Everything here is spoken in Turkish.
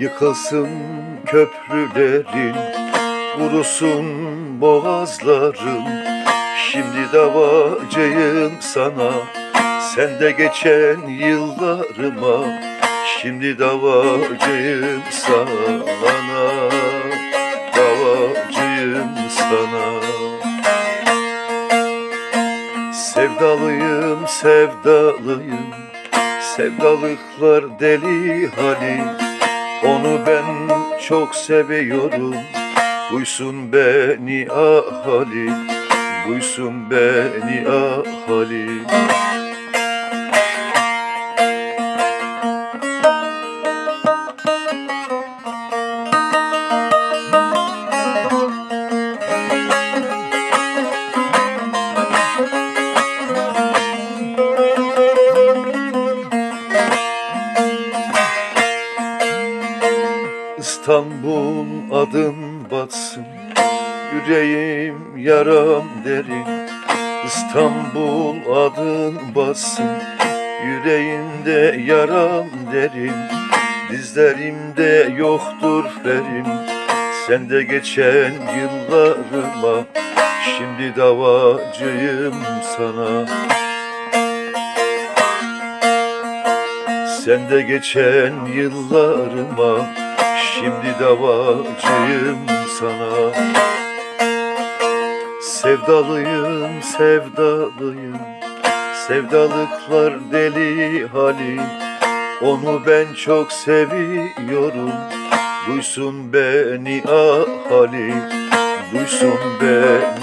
Yıkılsın köprülerin, kurusun boğazların. Şimdi davacıyım sana, sen de geçen yıllarıma. Şimdi davacıyım sana, davacıyım sana. Sevdalıyım, sevdalıyım, sevdalıklar deli hali. Onu ben çok seviyorum, duysun beni ahali, duysun beni ahali. İstanbul adın batsın, yüreğim yaram derin. İstanbul adın batsın, yüreğimde yaram derin. Dizlerimde yoktur ferim, sen de geçen yıllarıma. Şimdi davacıyım sana, sen de geçen yıllarıma. Şimdi davacıyım sana. Sevdalıyım, sevdalıyım, sevdalıklar deli hali. Onu ben çok seviyorum, duysun beni ahali, duysun beni